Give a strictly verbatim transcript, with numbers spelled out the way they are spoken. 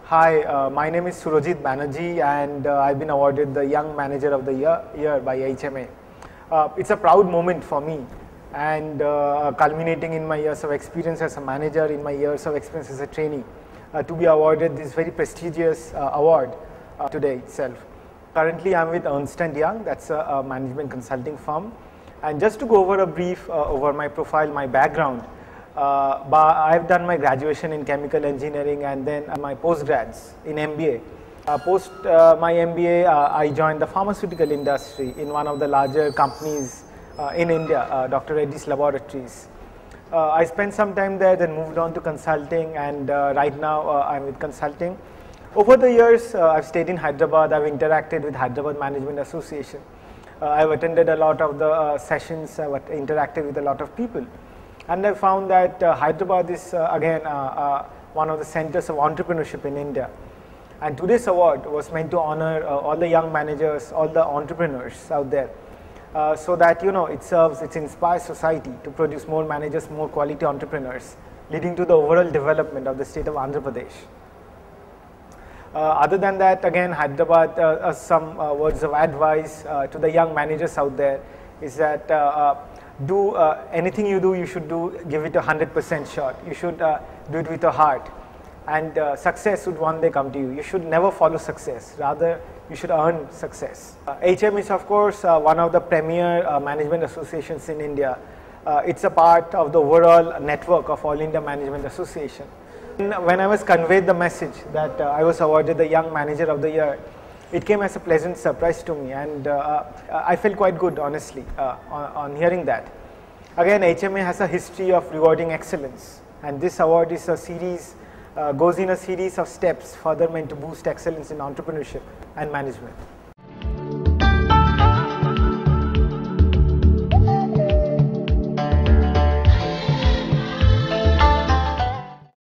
Hi, uh, my name is Surojit Banerjee and uh, I've been awarded the Young Manager of the Year, year by H M A. Uh, it's a proud moment for me and uh, culminating in my years of experience as a manager, in my years of experience as a trainee, uh, to be awarded this very prestigious uh, award uh, today itself. Currently I'm with Ernst and Young, that's a, a management consulting firm. And just to go over a brief uh, over my profile, my background, uh, I've done my graduation in chemical engineering and then my postgrads in M B A. Uh, post uh, my M B A, uh, I joined the pharmaceutical industry in one of the larger companies uh, in India, uh, Doctor Reddy's Laboratories. Uh, I spent some time there, then moved on to consulting, and uh, right now uh, I'm with consulting. Over the years, uh, I've stayed in Hyderabad, I've interacted with Hyderabad Management Association. Uh, I've attended a lot of the uh, sessions, I've interacted with a lot of people. And I found that uh, Hyderabad is uh, again uh, uh, one of the centers of entrepreneurship in India. And today's award was meant to honor uh, all the young managers, all the entrepreneurs out there. Uh, so that, you know, it serves, it inspires society to produce more managers, more quality entrepreneurs, leading to the overall development of the state of Andhra Pradesh. Uh, other than that, again, Hyderabad, uh, uh, some uh, words of advice uh, to the young managers out there is that uh, uh, do uh, anything you do, you should do, give it a hundred percent shot. You should uh, do it with your heart, and uh, success would one day come to you. You should never follow success, rather you should earn success. Uh, H M is of course uh, one of the premier uh, management associations in India. Uh, it's a part of the overall network of All India Management Association. When I was conveyed the message that uh, I was awarded the Young Manager of the Year, it came as a pleasant surprise to me, and uh, I felt quite good, honestly, uh, on, on hearing that. Again, H M A has a history of rewarding excellence, and this award is a series, uh, goes in a series of steps further meant to boost excellence in entrepreneurship and management.